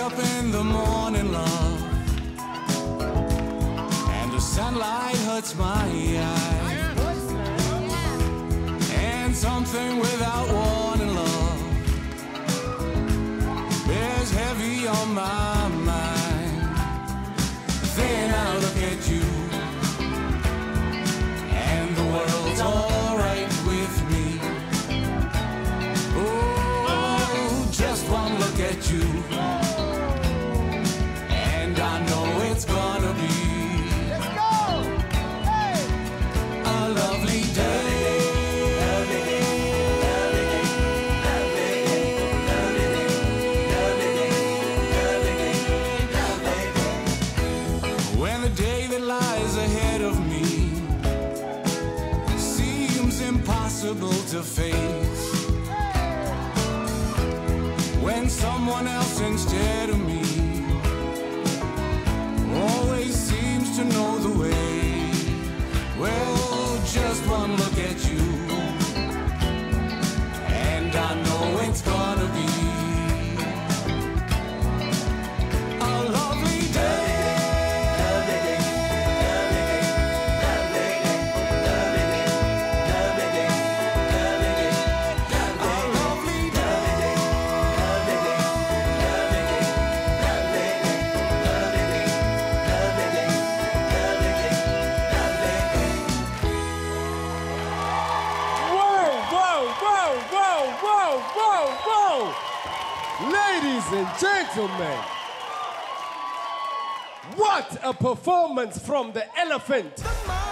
up in the morning, love, and the sunlight hurts my eyes, and something without warning, love, bears heavy on my mind. Then I look at you, and the world's alright with me. Oh, just one look at you, and I know it's gonna be a lovely day. When the day that lies ahead of me seems impossible to face, when someone else instead of me always seems to know the way, well, just one look at you, and I know it's gonna be a lovely day. Ladies and gentlemen, what a performance from the elephant.